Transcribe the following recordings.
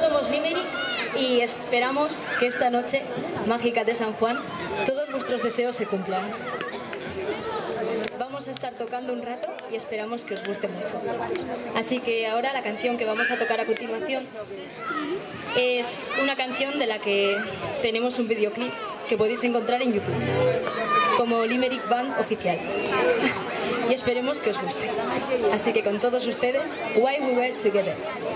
somos Limerick y esperamos que esta noche mágica de San Juan todos vuestros deseos se cumplan. Vamos a estar tocando un rato y esperamos que os guste mucho. Así que ahora la canción que vamos a tocar a continuación es una canción de la que tenemos un videoclip que podéis encontrar en YouTube como Limerick Band Oficial. Y esperemos que os guste. Así que con todos ustedes, Why We Were Together.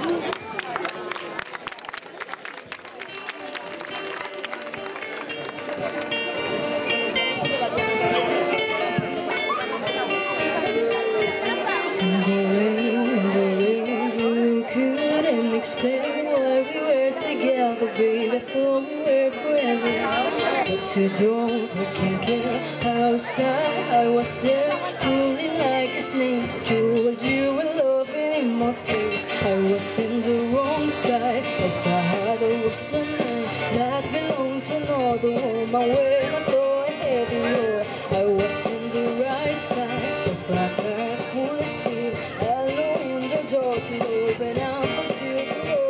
To don't fucking care how sad I was there, pulling like a snake to towards you and loving in my face. I was in the wrong side of the heart. I was a man that belonged to another woman when I thought I had you. I was in the right side of a car full of speed, allowing the door to open up to the road.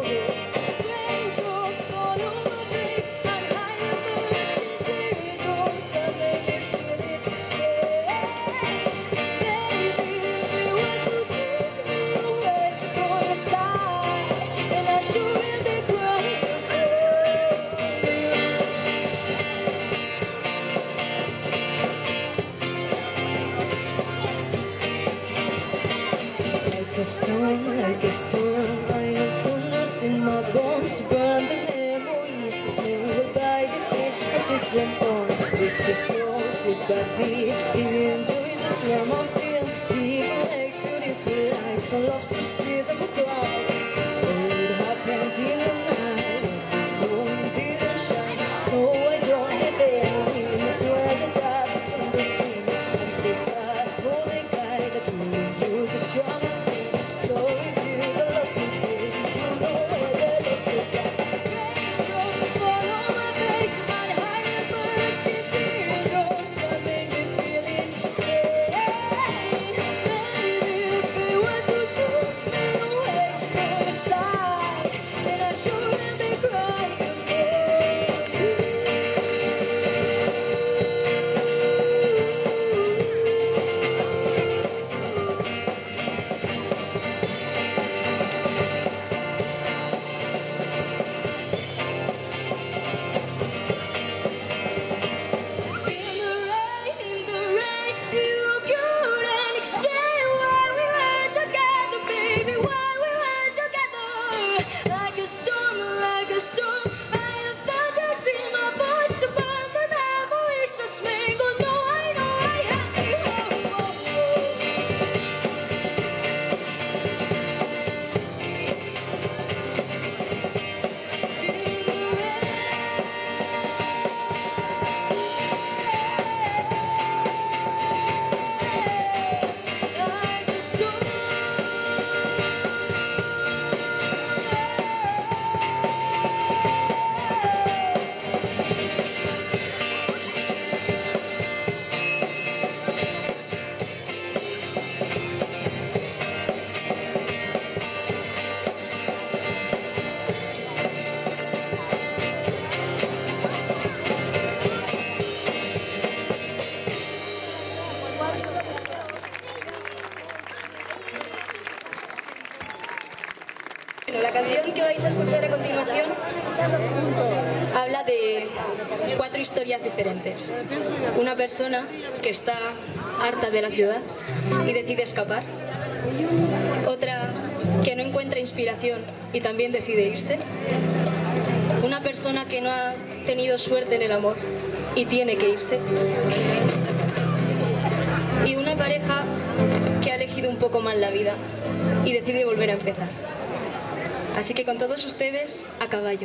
Like a storm, I have thunders in my bones. Burn the memories, as we will by the feet. I switch them on with the souls, with that beat. He enjoys the swarm of feel. He connects to different eyes and loves to see them cry. It happened in the night, the moon didn't shine. So I don't have enemies where the diamonds in the sea. I'm so sad for the guy that wouldn't do the strong. La canción que vais a escuchar a continuación habla de 4 historias diferentes. Una persona que está harta de la ciudad y decide escapar. Otra que no encuentra inspiración y también decide irse. Una persona que no ha tenido suerte en el amor y tiene que irse. Y una pareja que ha elegido un poco mal la vida y decide volver a empezar. Así que con todos ustedes, a caballo.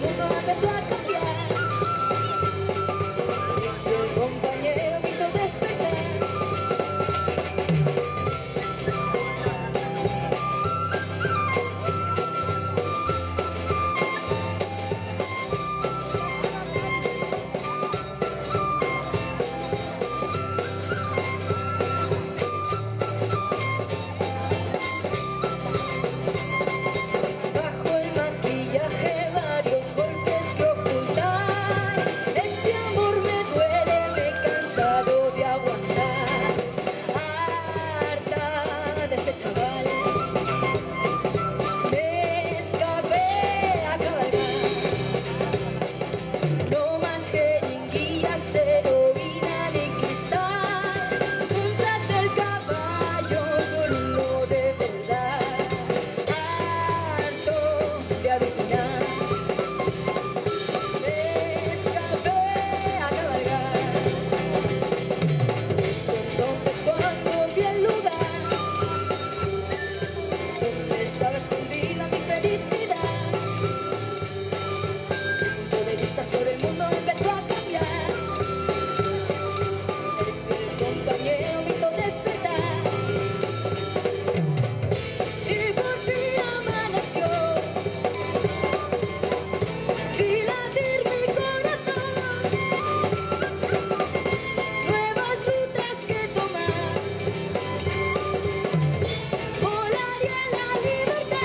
mundo empezó a cambiar. El compañero me hizo despertar. Bajo el maquillaje varios golpes que ocultar. Este amor me duele, me he cansado de aguantar. Harta de ese chaval, me escapé a cabalgar. No más jeringuillas, heroína ni cristal. Cómprate el caballo por uno de verdad. Harto de alucinar, me escapé a cabalgar. Es entonces cuando vi el lugar donde estaba escondida mi felicidad. Mi punto de vista sobre el mundo empezó a cambiar. El compañero me hizo despertar. Y por fin amaneció. Vi latir mi corazón. Nuevas rutas que tomar. Volaría en la libertad.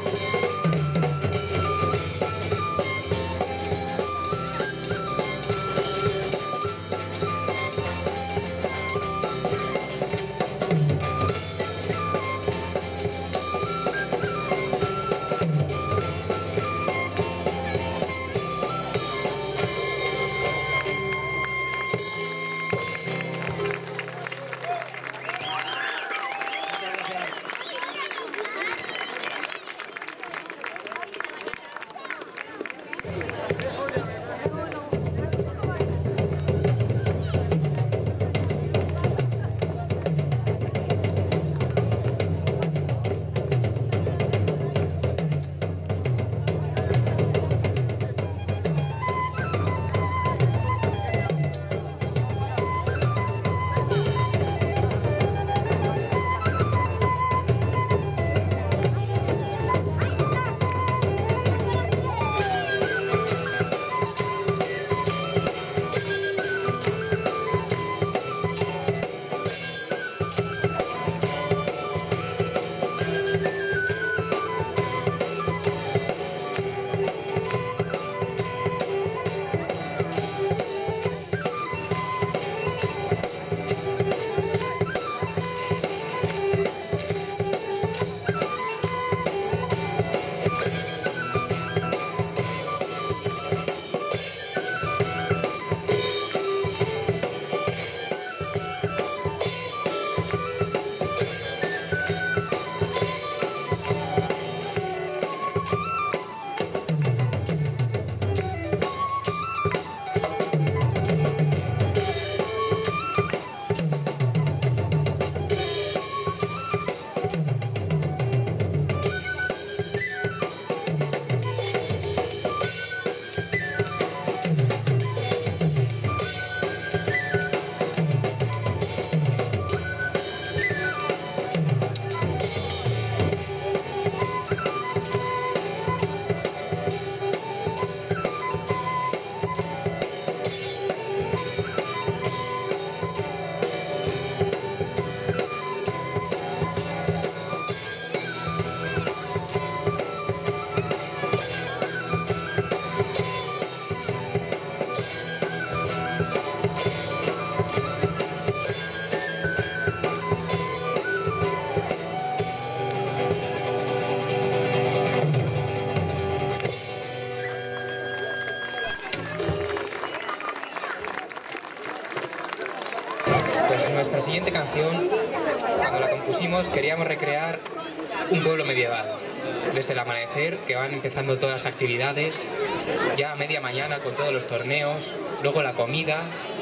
Pues nuestra siguiente canción, cuando la compusimos, queríamos recrear un pueblo medieval. Desde el amanecer, que van empezando todas las actividades, ya a media mañana con todos los torneos, luego la comida,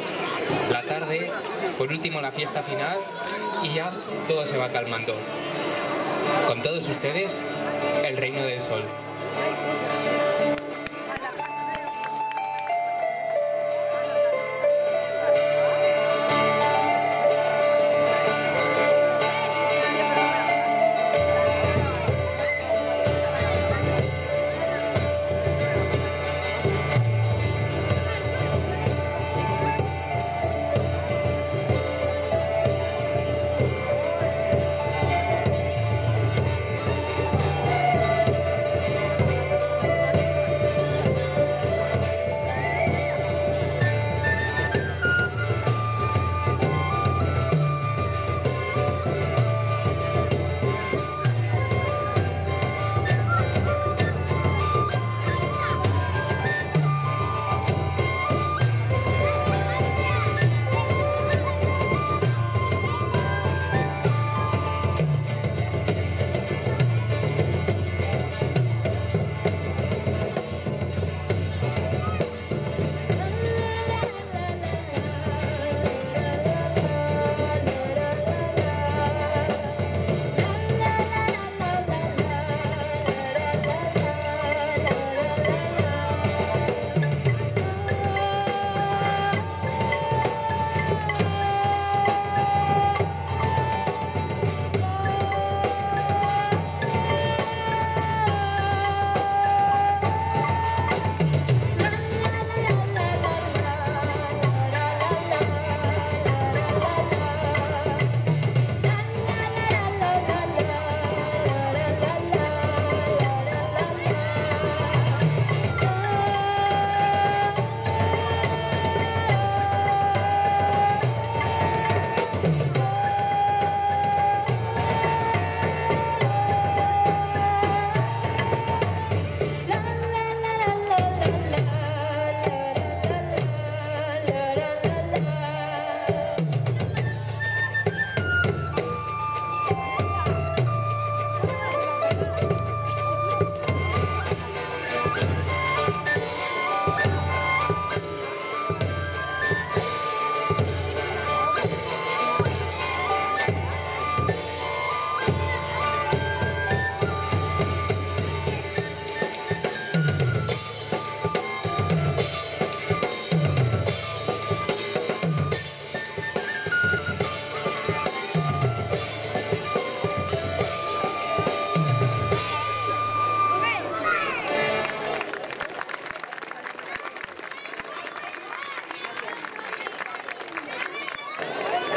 la tarde, por último la fiesta final y ya todo se va calmando. Con todos ustedes, el Reino del Sol.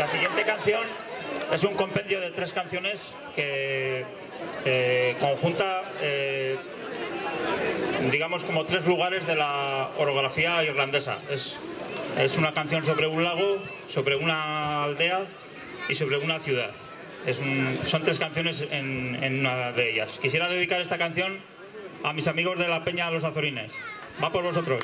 La siguiente canción es un compendio de 3 canciones que conjunta, digamos, como 3 lugares de la orografía irlandesa. Es una canción sobre un lago, sobre una aldea y sobre una ciudad. Son 3 canciones en una de ellas. Quisiera dedicar esta canción a mis amigos de la Peña Los Azorines. Va por vosotros.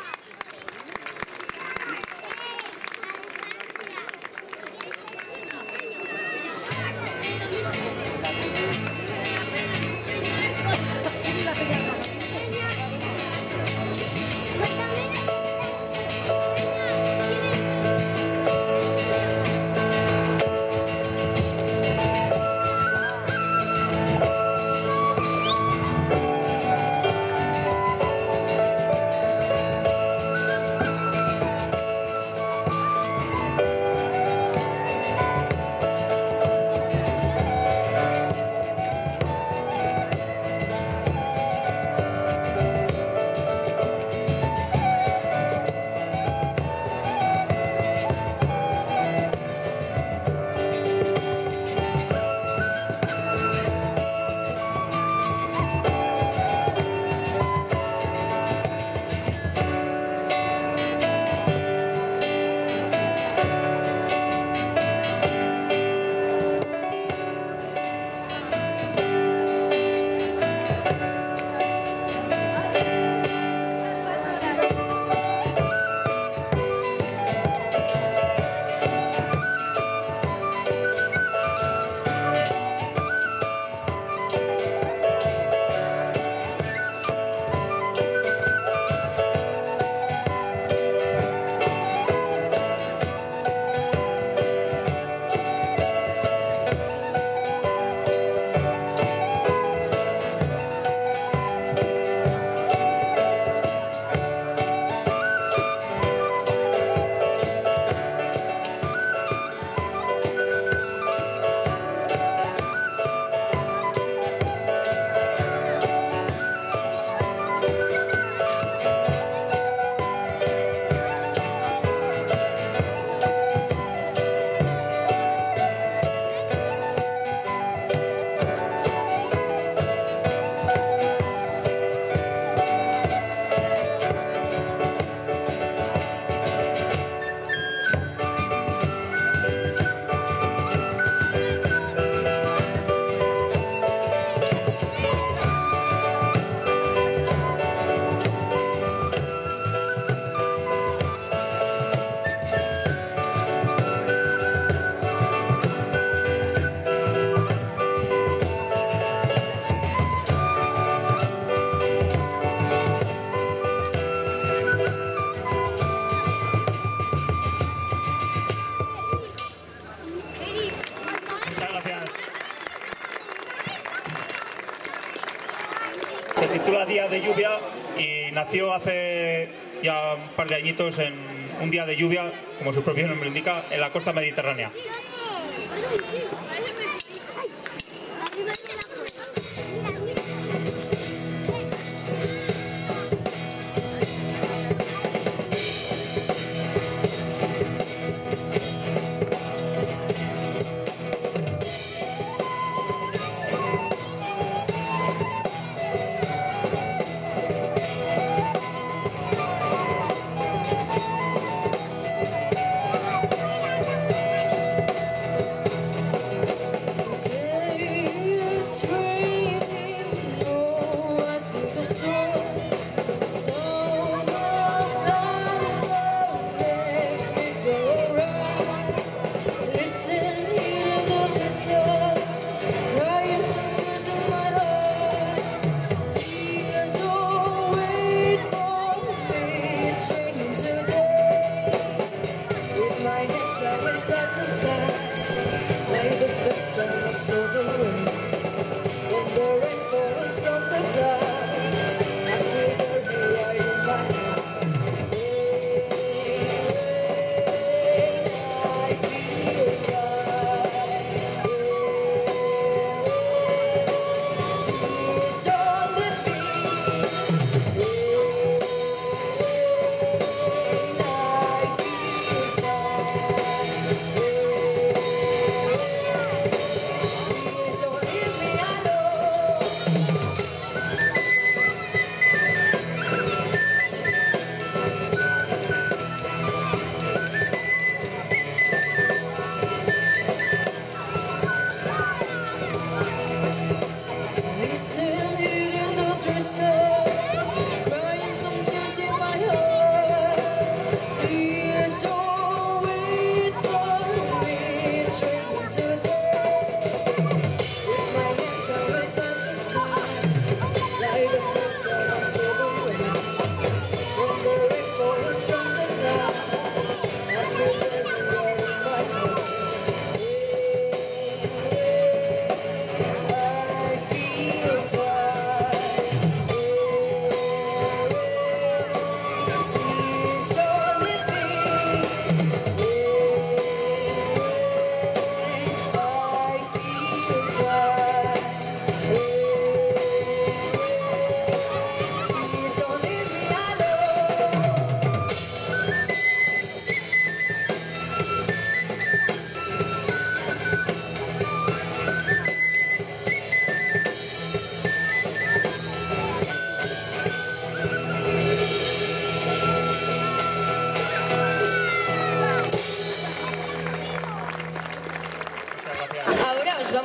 Se titula Día de Lluvia y nació hace ya un par de añitos en un día de lluvia, como su propio nombre indica, en la costa mediterránea.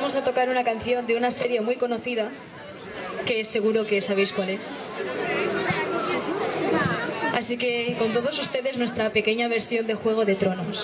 vamos a tocar una canción de una serie muy conocida, que seguro que sabéis cuál es. Así que con todos ustedes nuestra pequeña versión de Juego de Tronos.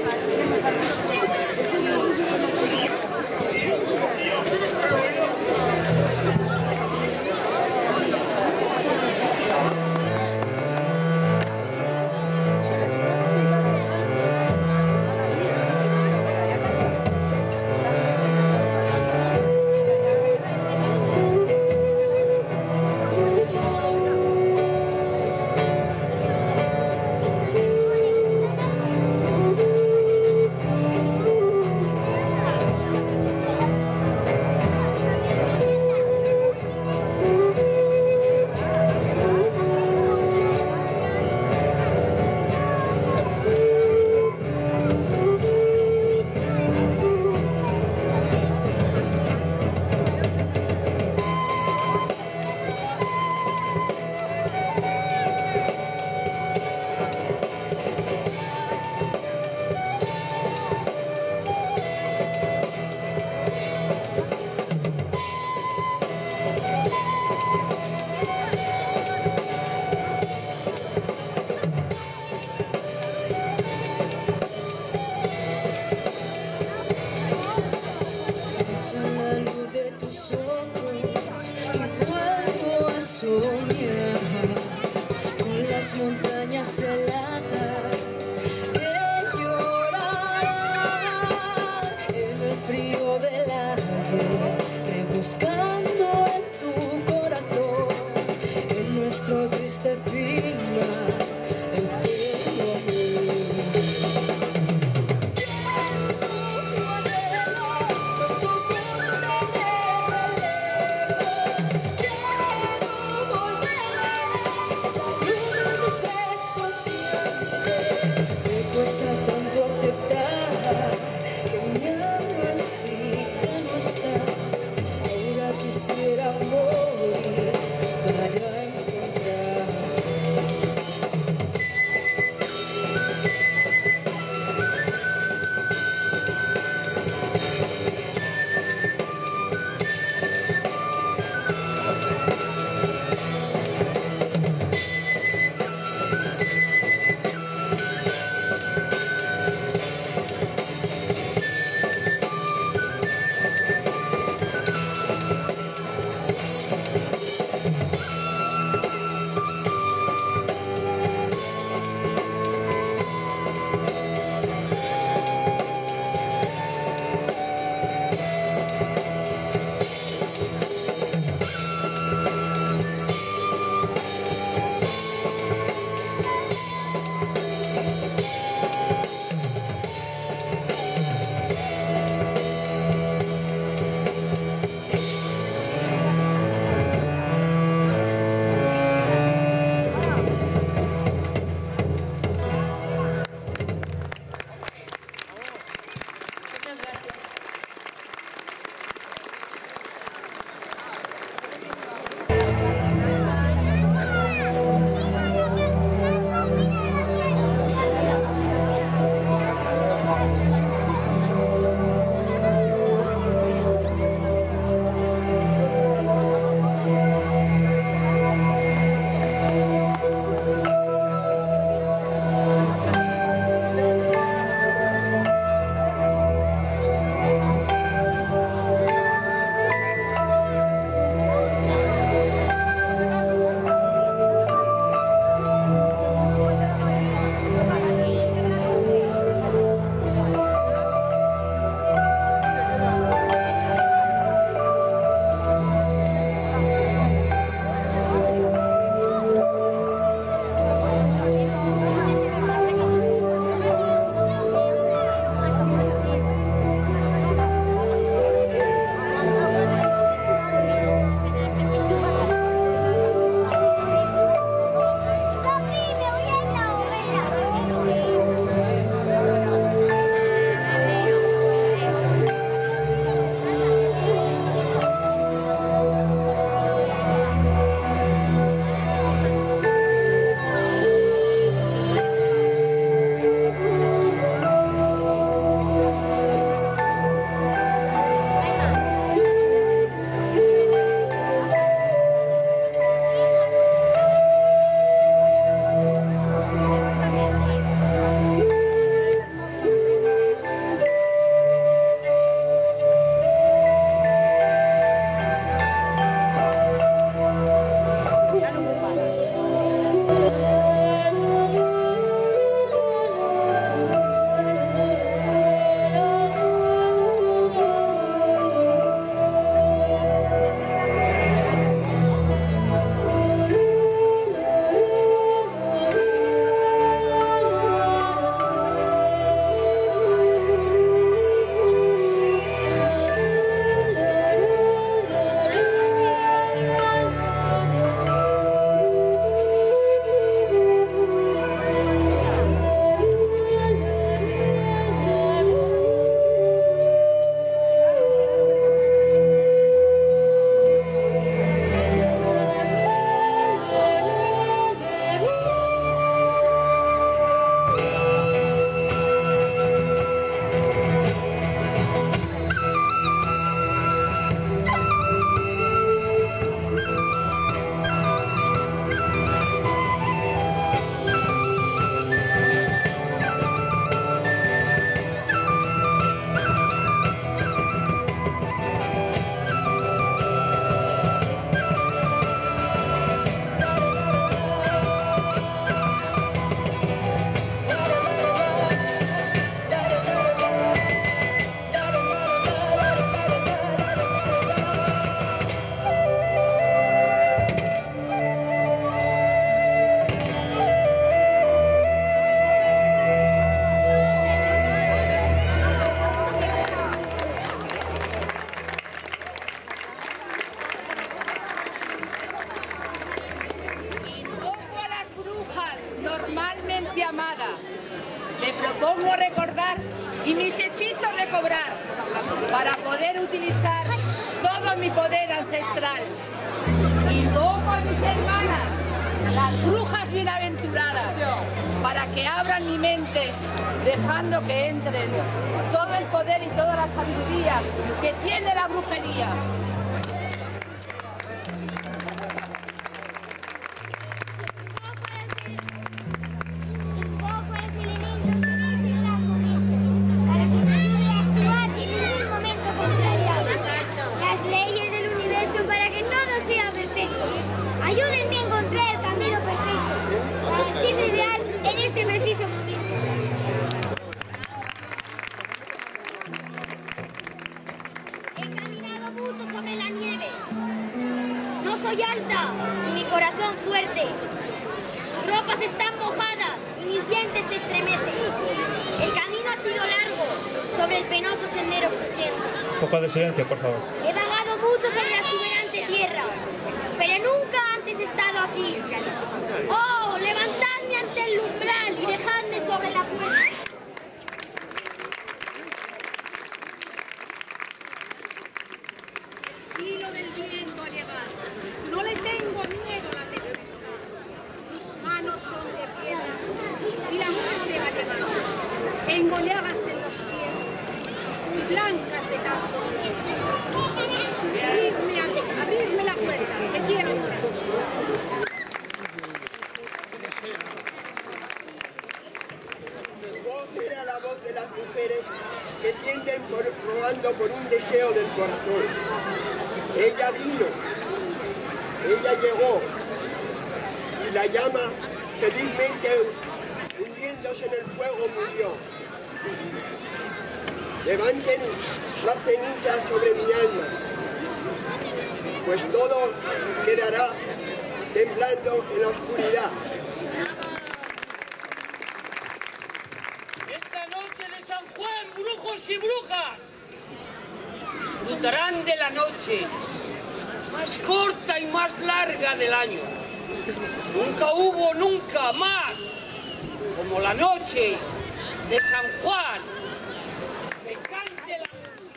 Montañas heladas que llorarán en el frío del ayer, rebuscando en tu corazón, en nuestro triste final, eterno amor. Siento tu anhelo, no soporto tenerlo lejos, quiero volver. Tus besos siempre me cuesta tanto aceptar que me amo así, que no estás. Ahora quisiera morir para encontrar. infancia amada. Me propongo recordar y mis hechizos recobrar para poder utilizar todo mi poder ancestral. Invoco a mis hermanas, las brujas bienaventuradas, para que abran mi mente, dejando que entren todo el poder y toda la sabiduría que tiene la brujería. Ayúdenme a encontrar el camino perfecto para el sitio ideal en este preciso momento. He caminado mucho sobre la nieve. No soy alta, ni mi corazón fuerte. Mis ropas están mojadas y mis dientes se estremecen. El camino ha sido largo sobre el penoso sendero crujiente. Un poco de silencio, por favor. He vagado mucho sobre la exuberante tierra, pero nunca antes he estado aquí. ¡Oh, levantadme ante el umbral y dejadme sobre la puerta! El hilo del viento ha llegado. No le tengo miedo a la tempestad. Mis manos son de piedra y la muerte va llegando. Tengo llagas en los pies y blancas de tanto. Abridme la puerta, que quiero entrar. Mi voz era la voz de las mujeres que tienden rogando por un deseo del corazón. Ella vino, ella llegó, y la llama felizmente hundiéndose en el fuego murió. Levanten las cenizas sobre mi alma, pues todo quedará temblando en la oscuridad. Esta noche de San Juan, brujos y brujas disfrutarán de la noche más corta y más larga del año. Nunca hubo, nunca más, como la noche de San Juan. Que cante la música.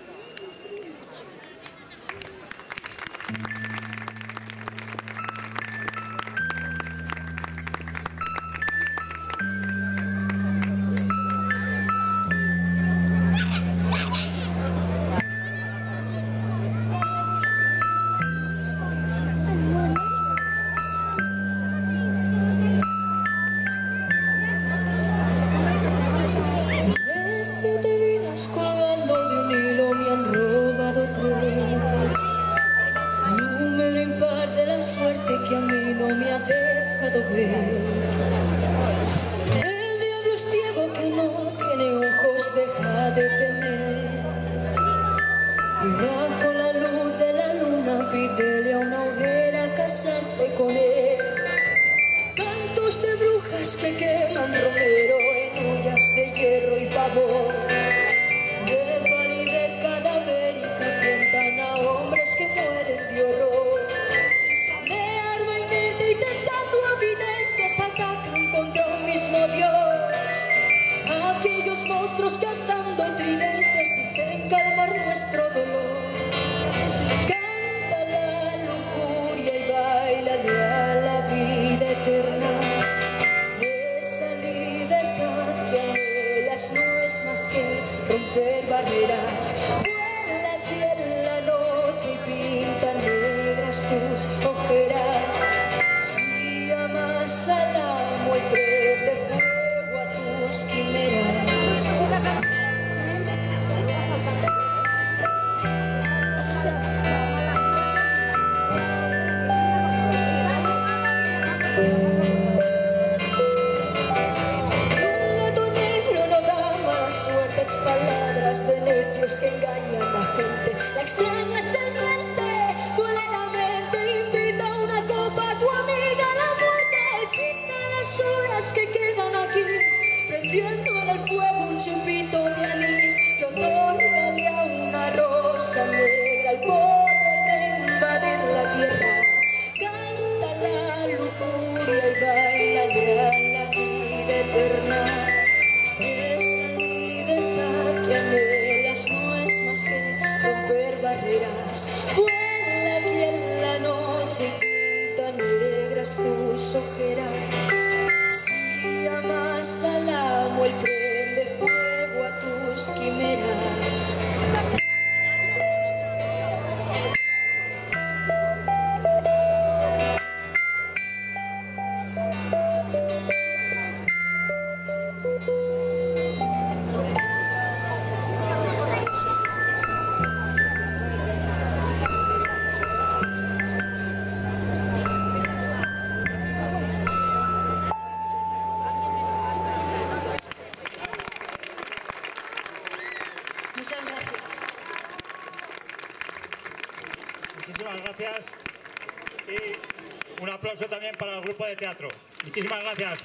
De 7 vidas colgando de un hilo me han robado 3. Número impar de la suerte que a mí no me ha dejado ver. El diablo es ciego que no tiene ojos, deja de temer. Y bajo la luz de la luna pídele a una hoguera casarte con él. Cantos de brujas que queman romero en ollas de hierro y pavor. De palidez cadavérica tientan a hombres que mueren de horror. De arma inerte y tentando a videntes atacan contra un mismo Dios. Aquellos monstruos que alzando tridentes dicen calmar nuestro dolor. Canta la lujuria y bailale a la vida eterna. Esa libertad que anhelas no es más que romper barreras. Vuela aquí en la noche y pinta negras tus ojeras. Si amas al amo y prende fuego a tus quimeras. Un gato negro no da mala suerte, palabras de necios que engañan a la gente. La extraña serpiente duele la mente, invita una copa a tu amiga. La muerte hechiza las horas que quedan aquí, prendiendo en el fuego un chupito de anís que otórgale a una rosa negra el poder de invadir la tierra. Canta la lujuria y bailale a la vida eterna. gracias. Y un aplauso también para el grupo de teatro. Muchísimas gracias.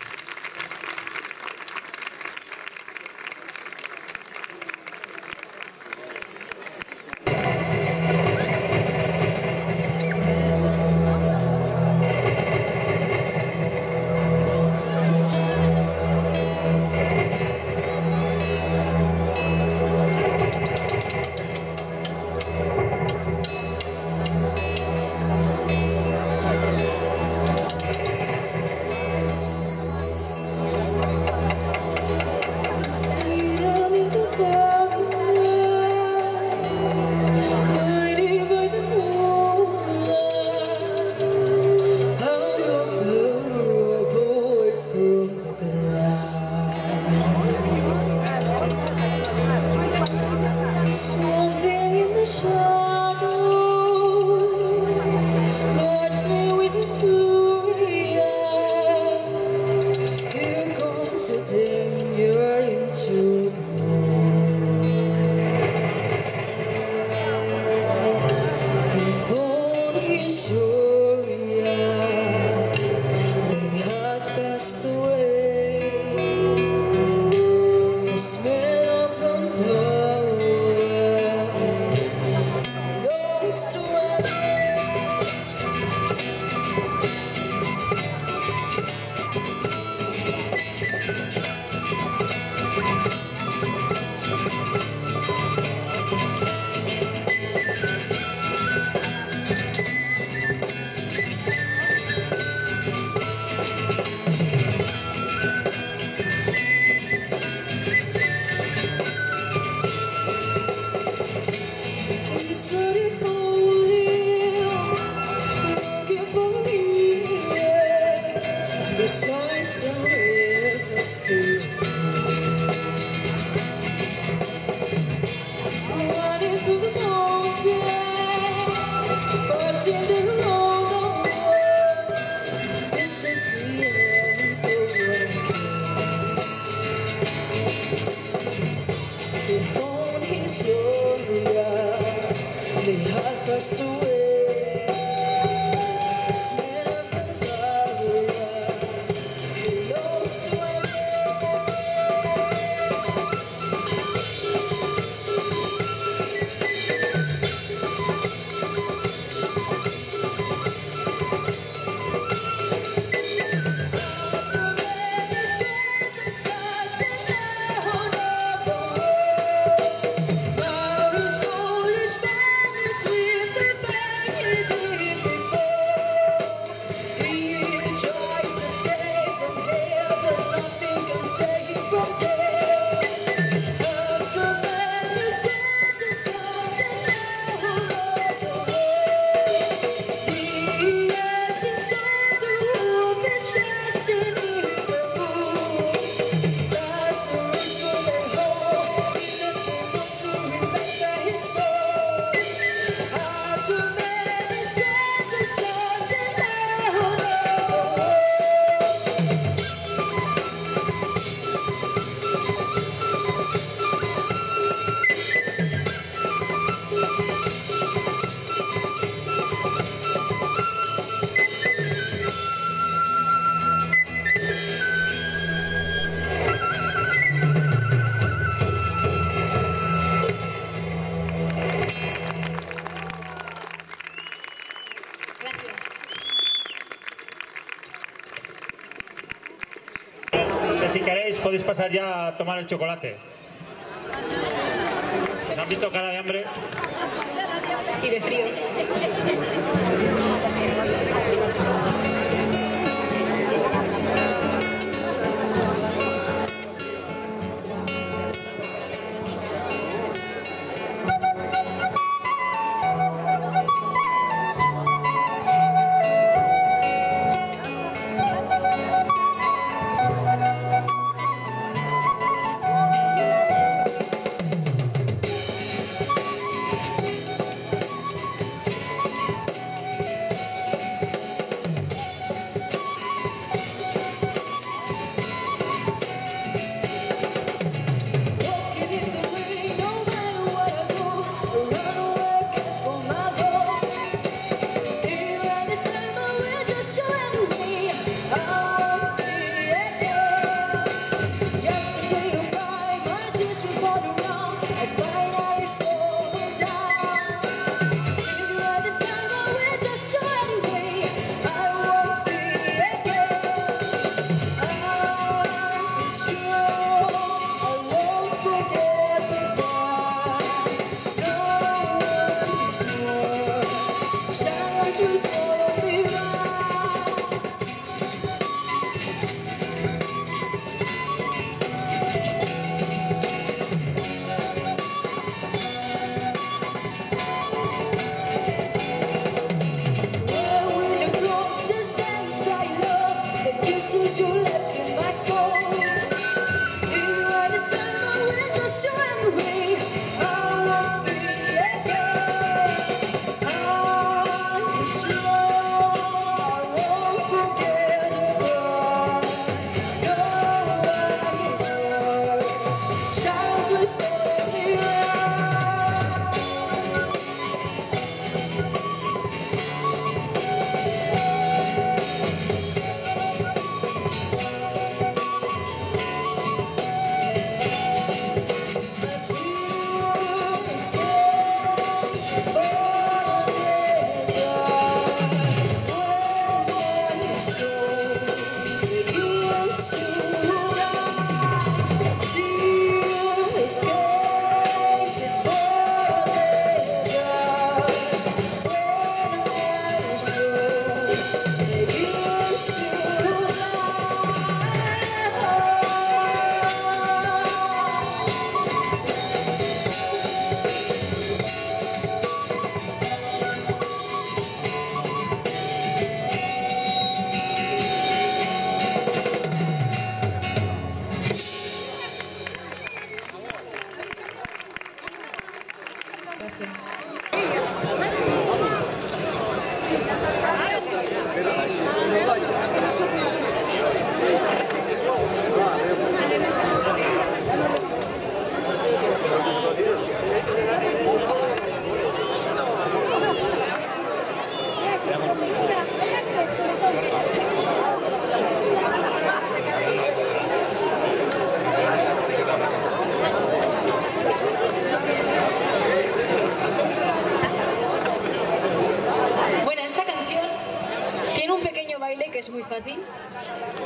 Si queréis podéis pasar ya a tomar el chocolate. ¿Os han visto cara de hambre? Y de frío.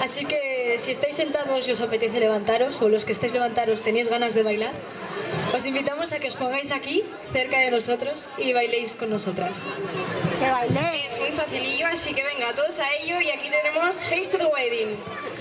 Así que si estáis sentados y os apetece levantaros, o los que estáis levantaros tenéis ganas de bailar, os invitamos a que os pongáis aquí, cerca de nosotros, y bailéis con nosotras. Que bailé. Es muy facilillo, así que venga, todos a ello, y aquí tenemos Haste to the Wedding.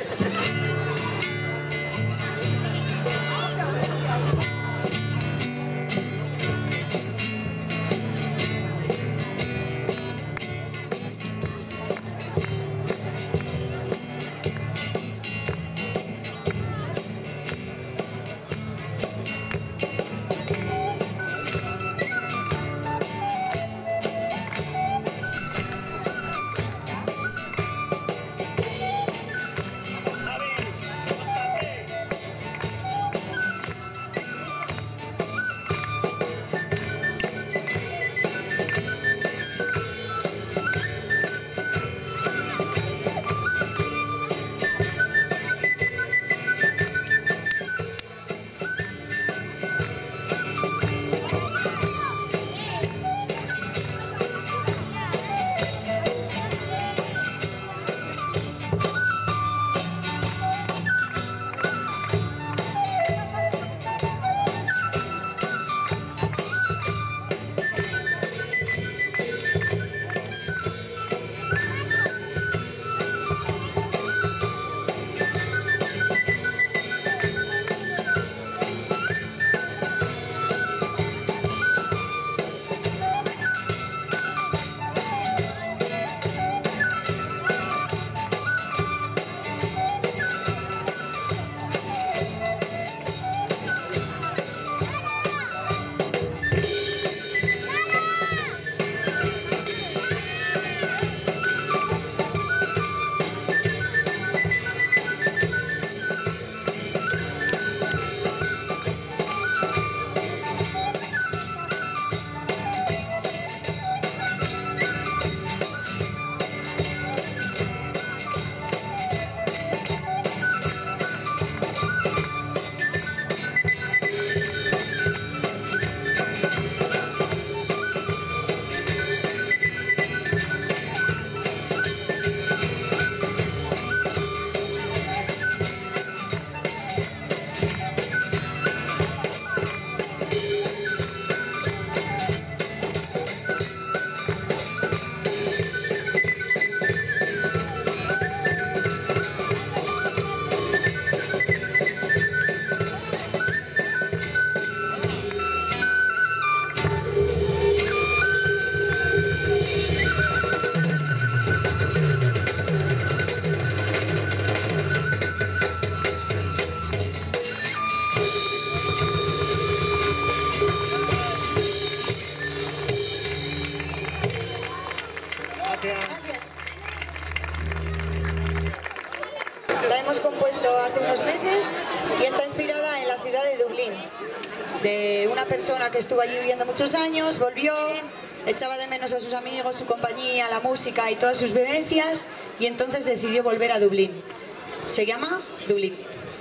La hemos compuesto hace unos meses y está inspirada en la ciudad de Dublín, de una persona que estuvo allí viviendo muchos años, volvió, echaba de menos a sus amigos, su compañía, la música y todas sus vivencias, y entonces decidió volver a Dublín. Se llama Dublín.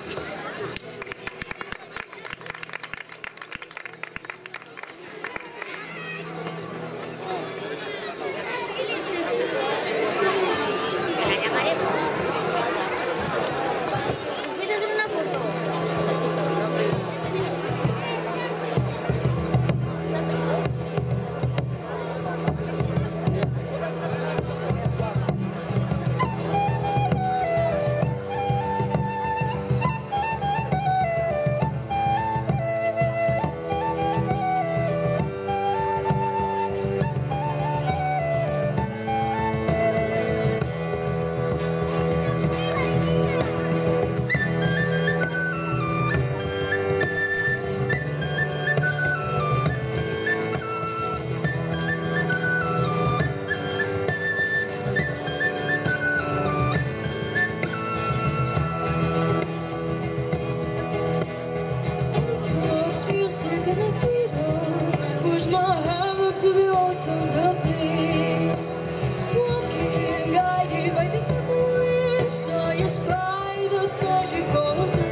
Music and the freedom, push my hand up to the autumn Dublin. Walking, guided by the memories, I espy that magical blend.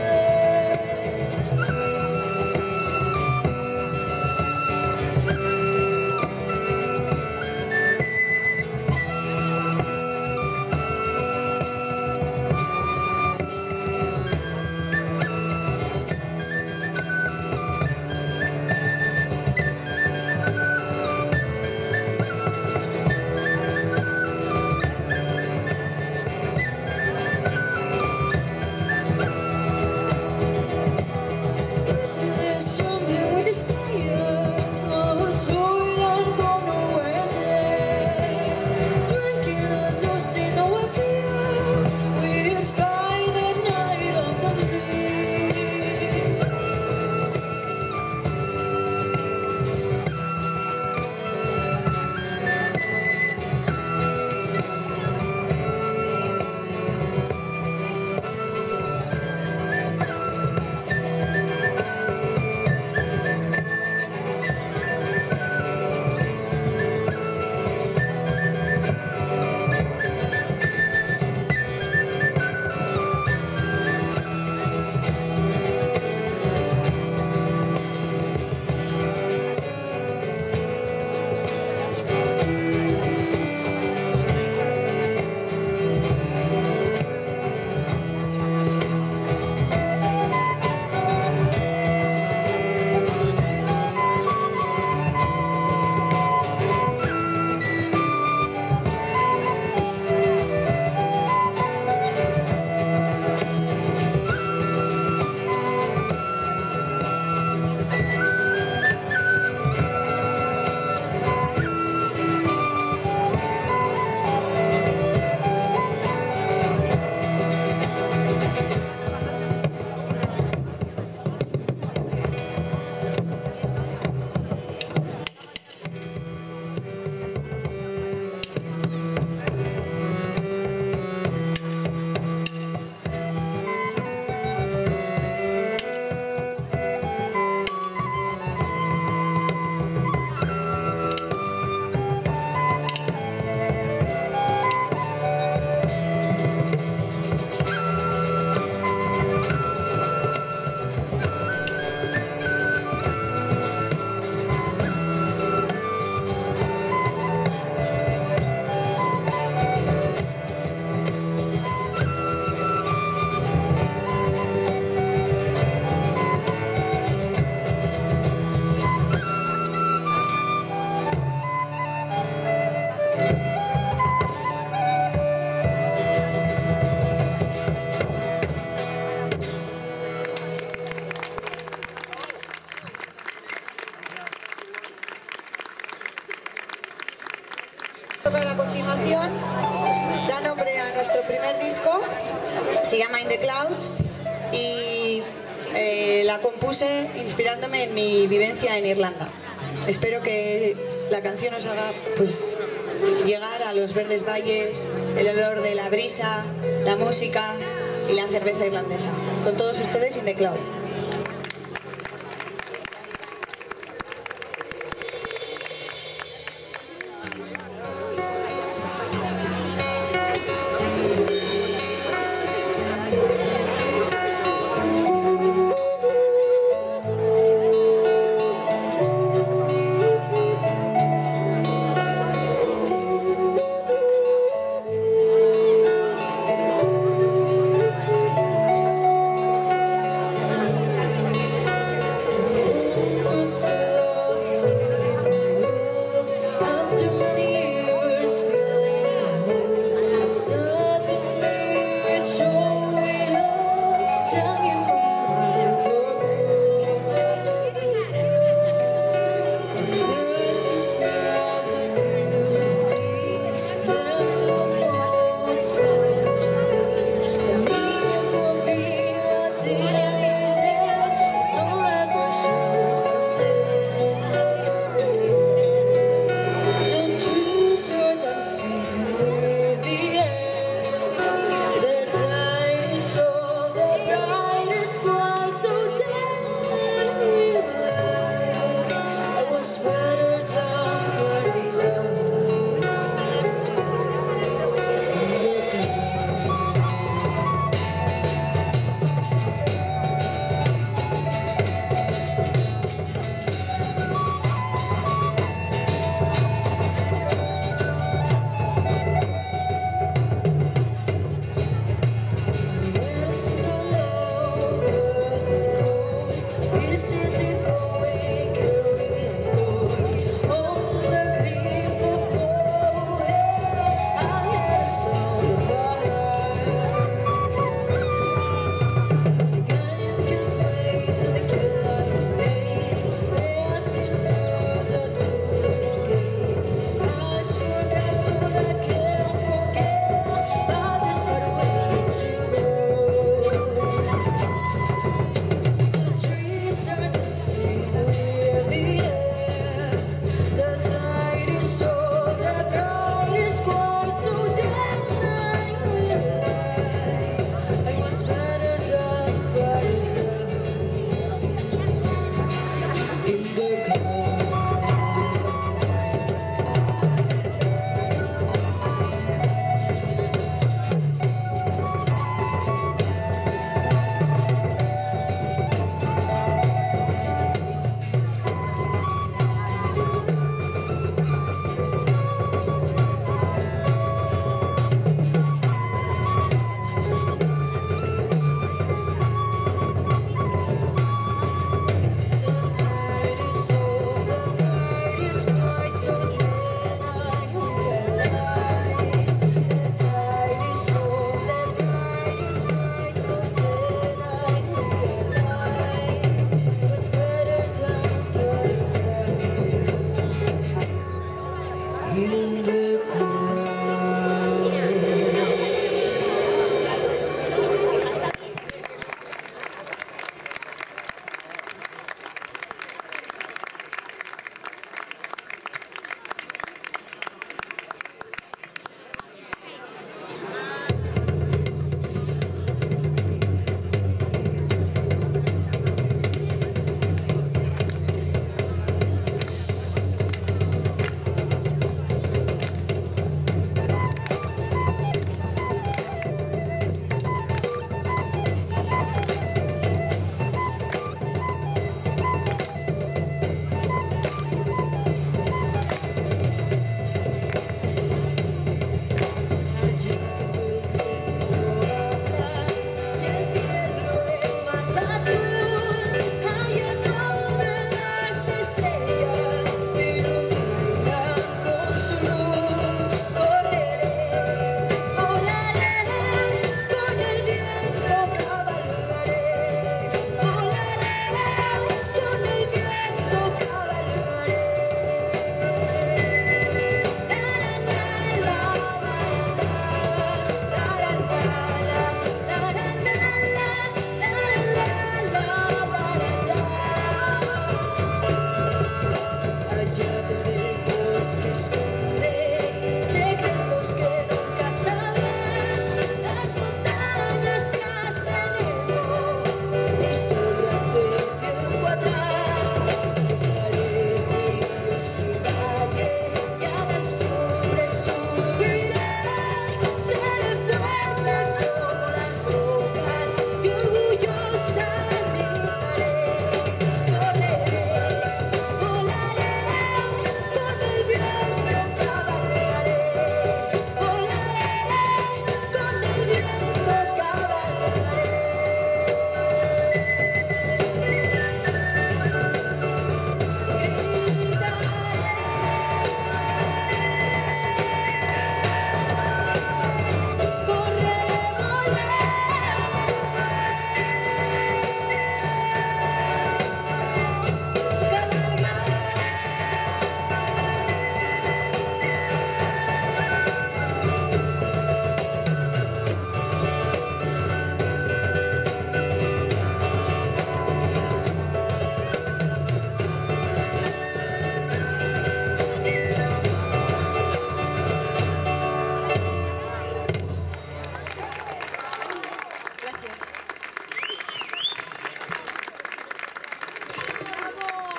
canción da nombre a nuestro primer disco, se llama In the Clouds y la compuse inspirándome en mi vivencia en Irlanda. Espero que la canción os haga pues llegar a los verdes valles, el olor de la brisa, la música y la cerveza irlandesa. Con todos ustedes, In the Clouds.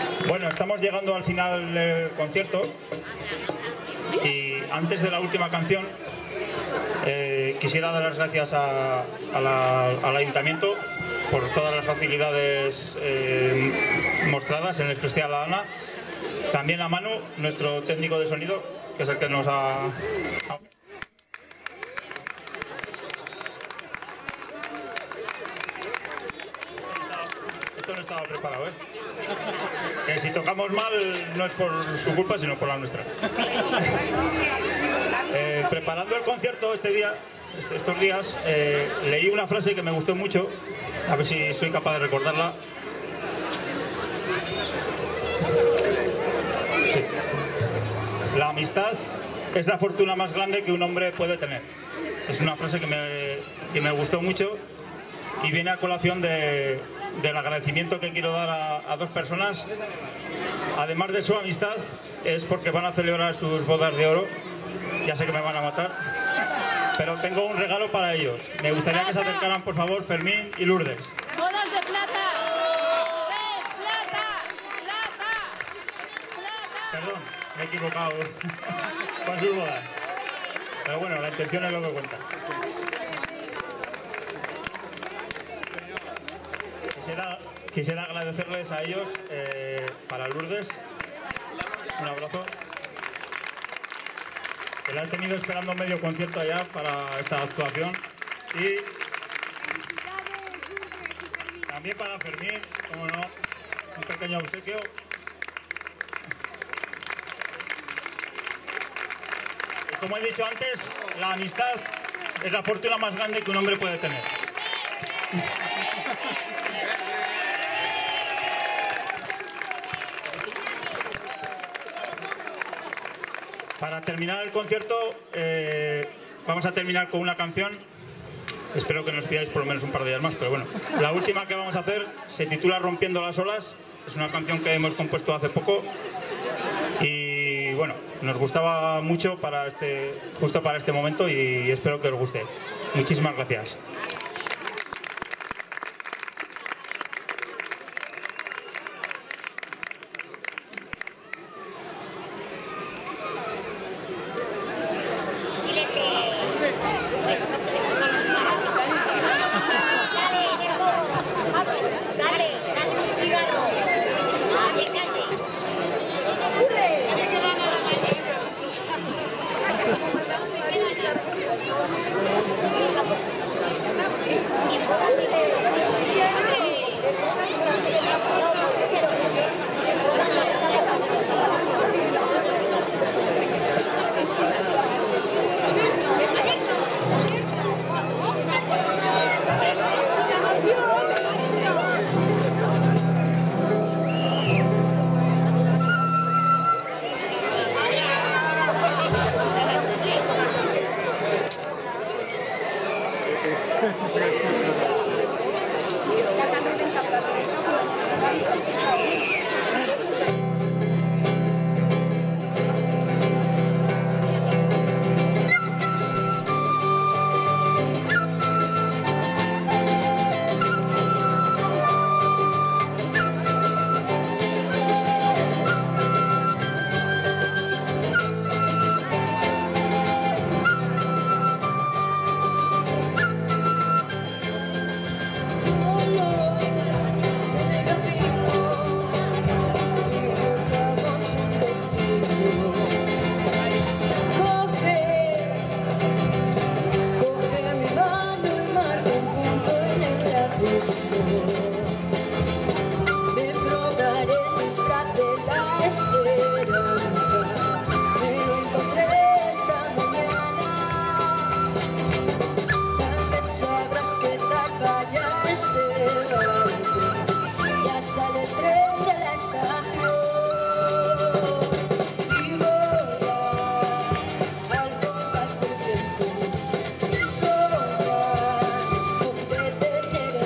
Bueno, estamos llegando al final del concierto y antes de la última canción quisiera dar las gracias al Ayuntamiento por todas las facilidades mostradas, en especial a Ana, también a Manu, nuestro técnico de sonido, que es el que nos ha... Esto no estaba preparado, ¿eh? Que si tocamos mal no es por su culpa, sino por la nuestra. Preparando el concierto estos días, leí una frase que me gustó mucho, a ver si soy capaz de recordarla. Sí. La amistad es la fortuna más grande que un hombre puede tener. Es una frase que me gustó mucho y viene a colación del agradecimiento que quiero dar a dos personas. Además de su amistad, es porque van a celebrar sus bodas de oro. Ya sé que me van a matar, pero tengo un regalo para ellos. Me gustaría que se acercaran, por favor, Fermín y Lourdes. ¡Bodas de plata! ¡Plata! ¡Plata! ¡Plata! Perdón, me he equivocado con sus bodas. Pero bueno, la intención es lo que cuenta. Quisiera agradecerles a ellos, para Lourdes, un abrazo. Que la he tenido esperando medio concierto allá para esta actuación. Y también para Fermín, como no, un pequeño obsequio. Y como he dicho antes, la amistad es la fortuna más grande que un hombre puede tener. Para terminar el concierto, vamos a terminar con una canción. Espero que nos pidáis por lo menos un par de días más, pero bueno. La última que vamos a hacer se titula Rompiendo las olas. Es una canción que hemos compuesto hace poco y bueno, nos gustaba mucho justo para este momento y espero que os guste. Muchísimas gracias.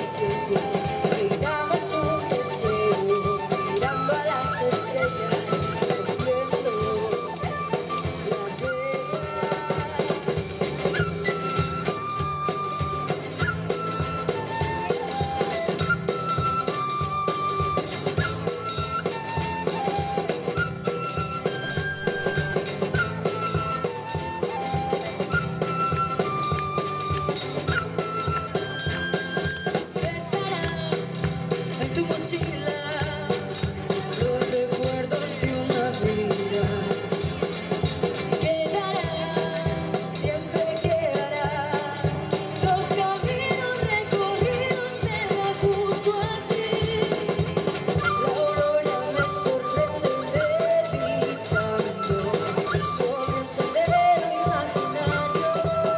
Mirando a las estrellas. mochila los recuerdos de una vida. Quedará, siempre quedará, los caminos recorridos de la junto a ti. La aurora me sorprende meditando sobre un sendero imaginario.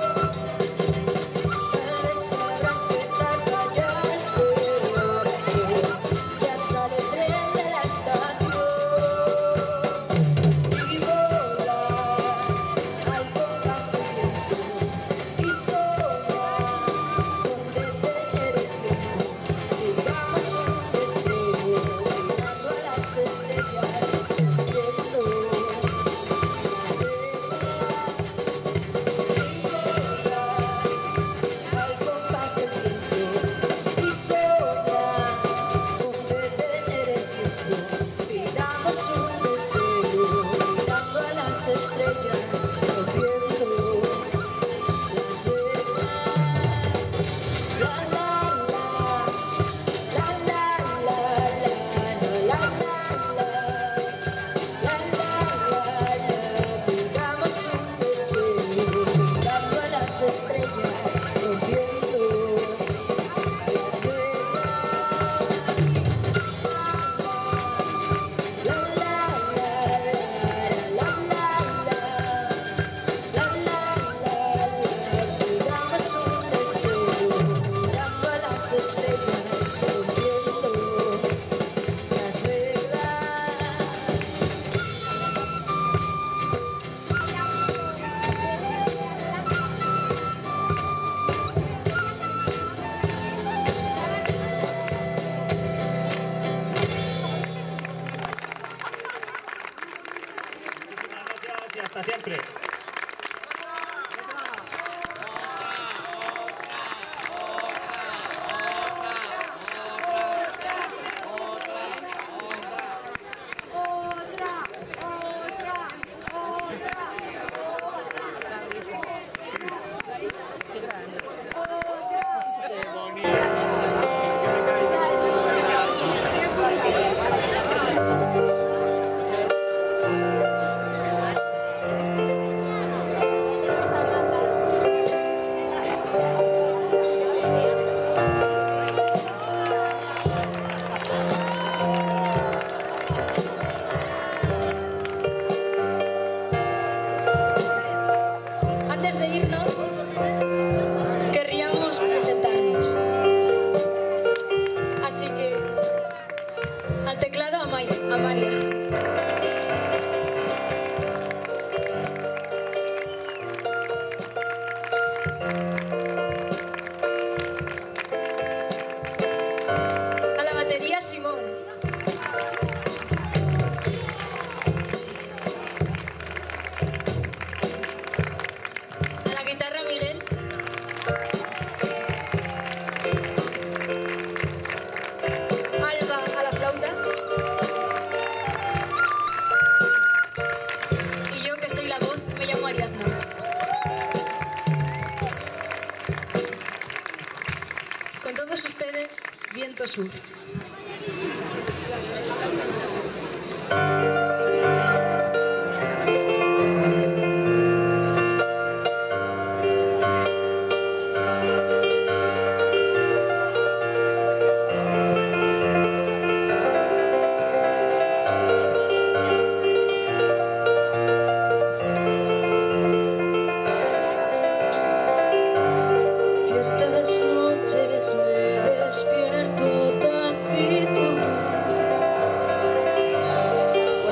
Tal vez sabrás que tarda ya este barco, ya sale el tren de la estación y volar al compás del viento y soñar donde tener el tiempo. Digamos un deseo mirando a las estrellas, viendo al compás del viento y soñar donde tener el tiempo. Pidamos un deseo mirando a las estrellas, viendo las velas. La la la, la la la la, la la la, pidamos un deseo mirando a las estrellas, viendo las velas. La la la la, la la la, la la la, pidamos un deseo mirando a las estrellas, viendo las velas. Muchísimas gracias y hasta siempre. Antes de irnos, querríamos presentarnos. Así que, al teclado Amalia. A la batería Simón. A la guitarra Miguel. Alba a la flauta. Y yo, que soy la voz, me llamo Ariadna. Con todos ustedes, Viento Sur. Ciertas noches me despierto taciturno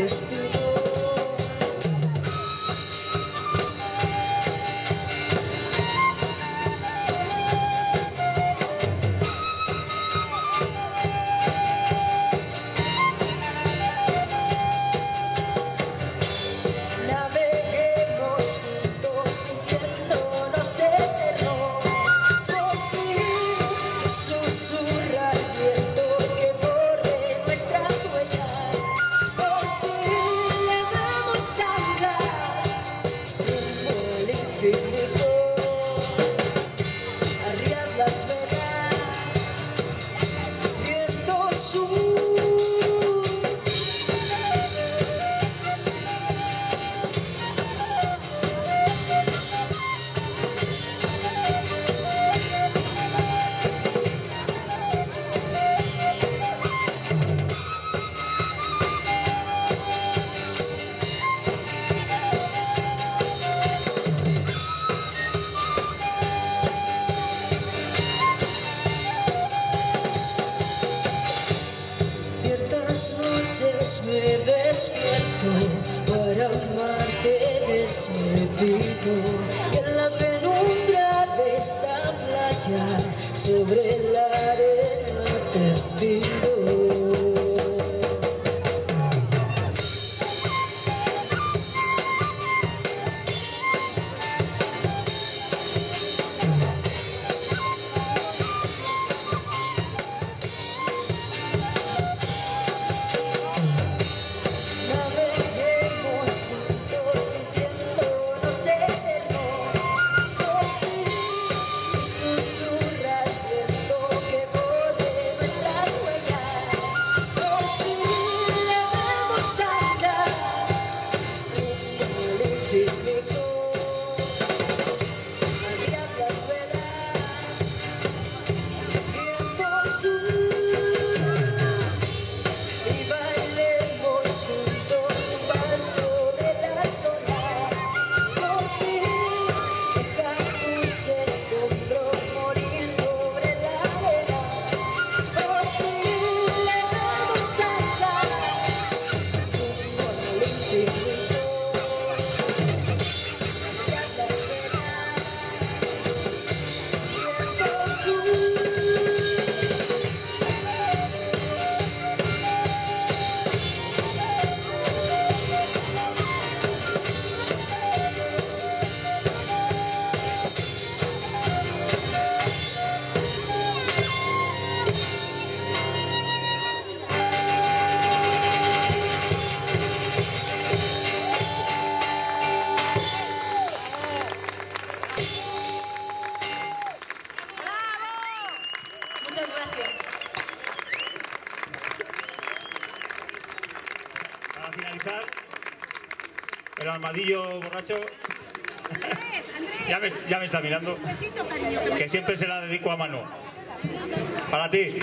destino. Naveguemos juntos sintiéndonos eternos, por fin susurra el viento que borre nuestras huellas, por si le damos anclas rumbo al infinito. Arriad las velas, viento sur. Ciertas noches me despierto para amarte desmedido, y en la penumbra de esta playa sobre la arena tendido. Naveguemos juntos sintiéndonos eternos, por fin susurra el viento que borre nuestras huellas, por si le damos anclas rumbo al infinito. Arriad las velas, viento sur. Y bailemos juntos un vals sobre las olas, por fin deja tus escombros morir sobre la arena, por si le damos anclas rumbo al infinito. Arriad las velas, viento sur. Muchas gracias. Para finalizar, el armadillo borracho ya me está mirando, que siempre se la dedico a Manu. Para ti.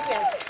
Gracias.